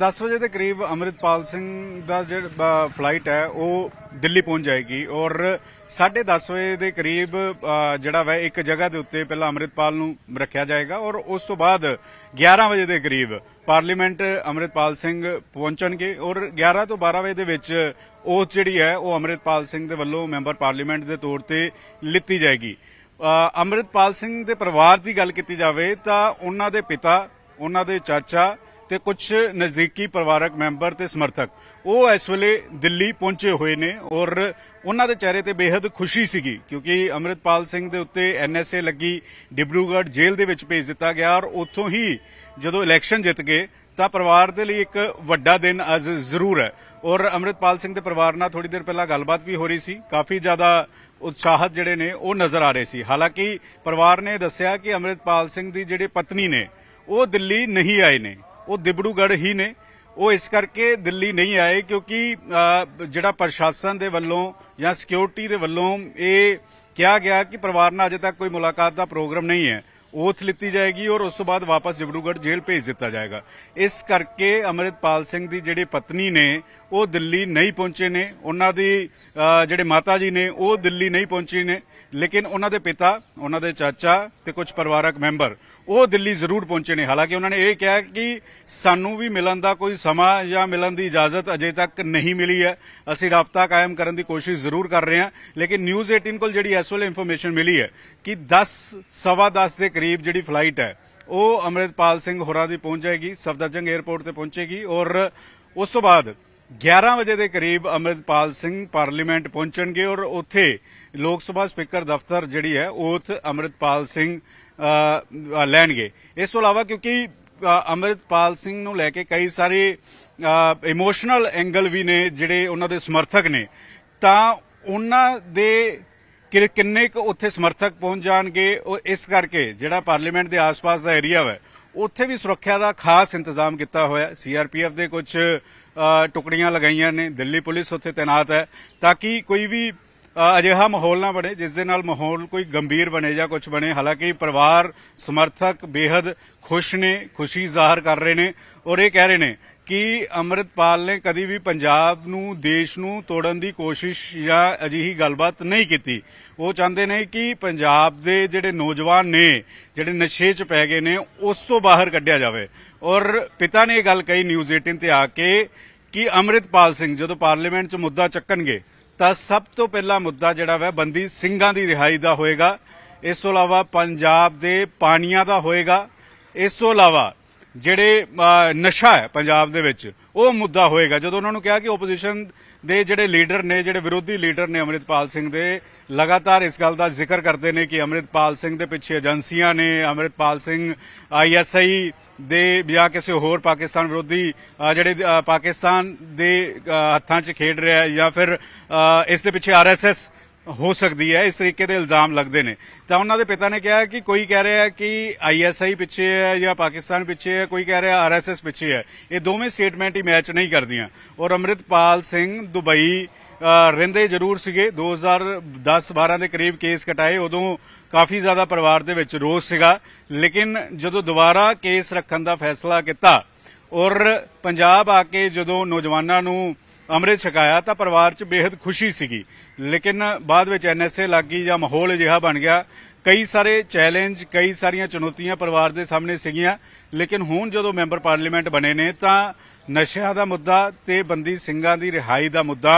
10 ਵਜੇ ਦੇ ਕਰੀਬ ਅੰਮ੍ਰਿਤਪਾਲ ਸਿੰਘ ਦਾ ਜਿਹੜਾ ਫਲਾਈਟ ਹੈ ਉਹ ਦਿੱਲੀ ਪਹੁੰਚ ਜਾਏਗੀ ਔਰ 10:30 ਵਜੇ ਦੇ ਕਰੀਬ ਜਿਹੜਾ ਵਾ ਇੱਕ ਜਗ੍ਹਾ ਦੇ ਉੱਤੇ ਪਹਿਲਾਂ ਅੰਮ੍ਰਿਤਪਾਲ ਨੂੰ ਰੱਖਿਆ ਜਾਏਗਾ ਔਰ ਉਸ ਤੋਂ ਬਾਅਦ 11 ਵਜੇ ਦੇ ਕਰੀਬ ਪਾਰਲੀਮੈਂਟ ਅੰਮ੍ਰਿਤਪਾਲ ਸਿੰਘ ਪਹੁੰਚਣਗੇ ਔਰ 11 ਤੋਂ 12 ਵਜੇ ਦੇ ਵਿੱਚ ਉਹ ਜਿਹੜੀ ਹੈ ਉਹ ਅੰਮ੍ਰਿਤਪਾਲ ਸਿੰਘ ਦੇ ਵੱਲੋਂ ਮੈਂਬਰ ਪਾਰਲੀਮੈਂਟ ਦੇ ਤੌਰ ਤੇ ਲਿੱਤੀ ਜਾਏਗੀ। ਅੰਮ੍ਰਿਤਪਾਲ ਸਿੰਘ ਦੇ ਪਰਿਵਾਰ ਦੀ ਗੱਲ ਕੀਤੀ ਜਾਵੇ ਤਾਂ ਉਹਨਾਂ ਦੇ ਪਿਤਾ, ਉਹਨਾਂ ਦੇ ਚਾਚਾ ਤੇ ਕੁਝ ਨਜ਼ਦੀਕੀ ਪਰਿਵਾਰਕ ਮੈਂਬਰ ਤੇ ਸਮਰਥਕ ਉਹ ਇਸ ਵੇਲੇ ਦਿੱਲੀ ਪਹੁੰਚੇ ਹੋਏ ਨੇ ਔਰ ਉਹਨਾਂ ਦੇ ਚਿਹਰੇ ਤੇ ਬੇहद ਖੁਸ਼ੀ ਸੀਗੀ ਕਿਉਂਕਿ ਅੰਮ੍ਰਿਤਪਾਲ ਸਿੰਘ ਦੇ ਉੱਤੇ NSA ਲੱਗੀ, ਡਿਬਰੂਗੜ੍ਹ ਜੇਲ੍ਹ ਦੇ ਵਿੱਚ ਭੇਜ ਦਿੱਤਾ ਗਿਆ ਔਰ ਉੱਥੋਂ ਹੀ ਜਦੋਂ ਇਲੈਕਸ਼ਨ ਜਿੱਤ ਗਏ ਤਾਂ ਪਰਿਵਾਰ ਦੇ ਲਈ ਇੱਕ ਵੱਡਾ ਦਿਨ ਅੱਜ ਜ਼ਰੂਰ ਹੈ। ਔਰ ਅੰਮ੍ਰਿਤਪਾਲ ਸਿੰਘ ਦੇ ਪਰਿਵਾਰ ਨਾਲ ਥੋੜੀ ਦੇਰ ਪਹਿਲਾਂ ਗੱਲਬਾਤ ਵੀ ਹੋ ਰਹੀ ਸੀ, ਕਾਫੀ ਜ਼ਿਆਦਾ ਉਤਸ਼ਾਹਤ ਜਿਹੜੇ ਨੇ ਉਹ ਨਜ਼ਰ ਆ ਰਹੇ ਸੀ। ਹਾਲਾਂਕਿ ਪਰਿਵਾਰ ਨੇ ਦੱਸਿਆ ਕਿ ਅੰਮ੍ਰਿਤਪਾਲ ਸਿੰਘ ਦੀ ਜਿਹੜੇ ਪਤਨੀ ਨੇ ਉਹ ਦਿੱਲੀ ਨਹੀਂ ਆਏ ਨੇ, ਉਹ ਡਿਬਰੂਗੜ੍ਹ ਹੀ ਨੇ। ਉਹ ਇਸ ਕਰਕੇ ਦਿੱਲੀ ਨਹੀਂ ਆਏ ਕਿਉਂਕਿ ਜਿਹੜਾ ਪ੍ਰਸ਼ਾਸਨ ਦੇ ਵੱਲੋਂ ਜਾਂ ਸਿਕਿਉਰਿਟੀ ਦੇ ਵੱਲੋਂ ਇਹ ਕਿਹਾ ਗਿਆ ਕਿ ਪਰਿਵਾਰ ਨਾਲ ਅਜੇ ਤੱਕ ਕੋਈ ਮੁਲਾਕਾਤ ਦਾ ਪ੍ਰੋਗਰਾਮ ਨਹੀਂ ਹੈ, ओथ लिती जाएगी और उस तो बाद वापस डिब्रूगढ़ जेल भेज दिता जाएगा। इस करके अमृतपाल सिंह दी जिहड़ी पत्नी ने वो दिल्ली नहीं पहुंचे ने, उन्हां दी जिहड़े माता जी ने वो दिल्ली नहीं पहुंचे ने, लेकिन उन्हां दे पिता, उन्हां दे चाचा ते कुछ परिवारक मैंबर वो दिल्ली जरूर पहुंचे ने। हालांकि उन्होंने ये कहा कि सानू भी मिलन दा कोई समा या मिलन दी इजाजत अजे तक नहीं मिली है, असीं राबता कायम करने की कोशिश जरूर कर रहे हैं। लेकिन न्यूज़ 18 को जिहड़ी इस वेले इंफॉर्मेशन मिली है कि 10-10:15 के करीब जिहड़ी फ्लाइट है वो अमृतपाल सिंह होरां दी पहुंच जाएगी, सफदरजंग एयरपोर्ट ते पहुंचेगी और उस तो बाद 11 बजे के करीब अमृतपाल सिंह पार्लीमेंट पहुंचणगे और उत्थे लोक सभा स्पीकर दफ्तर जिहड़ी है ओथ अमृतपाल सिंह लैणगे। इस तो इलावा क्योंकि अमृतपाल सिंह नूं लैके कई सारे इमोशनल एंगल भी ने जिहड़े उन्हां दे समर्थक ने, तां उन्हां दे किन्ने क उत्थे समर्थक पहुंच जाणगे। इस करके जिहड़ा पार्लीमेंट के आस पास का एरिया है उत्थे भी सुरक्षा का खास इंतजाम किया होया। CRPF के कुछ टुकड़ियां लगाइयां ने, दिल्ली पुलिस उत्थे तैनात है ताकि कोई भी अजिहा माहौल ना बने जिस दे नाल माहौल कोई गंभीर बने या कुछ बने। हालांकि परिवार समर्थक बेहद खुश ने, खुशी जाहिर कर रहे ने और ये कह रहे ने कि अमृतपाल ने कभी भी पंजाब नूं देश नूं तोड़न दी कोशिश या अजिही गलबात नहीं की। वो चाहते ने कि पंजाब दे जिहड़े नौजवान ने जिहड़े नशे च पै गए ने उस तो बाहर कढ़िया जावे। और पिता ने यह गल कही न्यूज़ 18 ते आके कि अमृतपाल सिंह जदों पार्लीमेंट च मुद्दा चक्कणगे तां सब तो पहला मुद्दा जिहड़ा वै बंदी ਸਿੰਘਾਂ दी रिहाई दा होएगा। इस तो इलावा पंजाब दे पानियां दा होएगा। इस तो इलावा ਜਿਹੜੇ ਨਸ਼ਾ ਹੈ ਪੰਜਾਬ ਦੇ ਵਿੱਚ ਉਹ ਮੁੱਦਾ ਹੋਏਗਾ। ਜਦੋਂ ਉਹਨਾਂ ਨੂੰ ਕਿਹਾ ਕਿ ਓਪੋਜੀਸ਼ਨ ਦੇ ਜਿਹੜੇ ਲੀਡਰ ਨੇ, ਜਿਹੜੇ ਵਿਰੋਧੀ ਲੀਡਰ ਨੇ ਅਮਰਿਤਪਾਲ ਸਿੰਘ ਦੇ, ਲਗਾਤਾਰ ਇਸ ਗੱਲ ਦਾ ਜ਼ਿਕਰ ਕਰਦੇ ਨੇ ਕਿ ਅਮਰਿਤਪਾਲ ਸਿੰਘ ਦੇ ਪਿੱਛੇ ਏਜੰਸੀਆਂ ਨੇ, ਅਮਰਿਤਪਾਲ ਸਿੰਘ ISI ਦੇ ਜਾਂ ਕਿਸੇ ਹੋਰ ਪਾਕਿਸਤਾਨ ਵਿਰੋਧੀ ਜਿਹੜੇ ਪਾਕਿਸਤਾਨ ਦੇ ਹੱਥਾਂ 'ਚ ਖੇਡ ਰਿਹਾ ਜਾਂ ਫਿਰ ਇਸ ਦੇ ਪਿੱਛੇ RSS हो सकती है, इस तरीके के इल्जाम लगते हैं। तो उन्होंने पिता ने कहा कि कोई कह रहा है कि ISI पिछे है या पाकिस्तान पिछे है, कोई कह रहा है RSS पिछे है। ये दोवें स्टेटमेंट ही मैच नहीं करदियां। और अमृतपाल सिंह दुबई रहिंदे जरूर सीगे, 2010-12 के करीब केस कटाए, उदों काफ़ी ज़्यादा परिवार दे विच रोस सीगा। लेकिन जदों दोबारा केस रखण दा फैसला किया और पंजाब आके जदों नौजवानों नूं अमृत छकाया तो परिवार च बेहद खुशी सीगी। लेकिन बाद में NSA लग गई या माहौल अजिहा बन गया, कई सारे चैलेंज, कई सारिया चुनौतियां परिवार के सामने सीगियां। लेकिन हुण जदों मैंबर पार्लीमेंट बने ने तां नशियां दा मुद्दा ते बंदी ਸਿੰਘਾਂ दी रिहाई का मुद्दा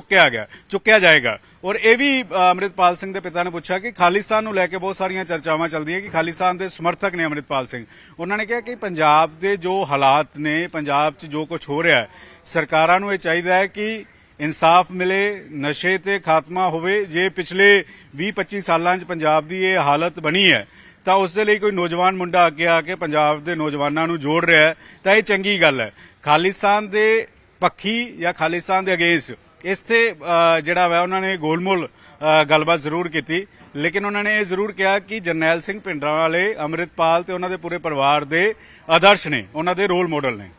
चुक्या जाएगा। और यह भी अमृतपाल सिंह के पिता ने पूछा कि खालिस्तान नूं लैके बहुत सारिया चर्चावां चलदियां कि खालिस्तान के समर्थक ने अमृतपाल सिंह। उन्होंने कहा कि पंजाब के जो हालात ने, पंजाब च जो कुछ हो रहा है, सरकारां नूं यह चाहिए है कि इंसाफ मिले, नशे ते खात्मा होवे। जे पिछले 20-25 सालां च पंजाब की यह हालत बनी है तो उस दे लई कोई नौजवान मुंडा अगे आके पंजाब के नौजवानों नूं जोड़ रहा है तो यह चंगी गल है। खालिस्तान के पक्षी या खालिस्तान के अगेंस्ट इसते जिहड़ा वा उन्होंने गोलमोल गलबात जरूर की। लेकिन उन्होंने ये जरूर कहा कि जरनैल सिंह भिंडरां वाले अमृतपाल ते उन्हां दे पूरे परिवार के आदर्श ने, उन्हां दे रोल मॉडल ने।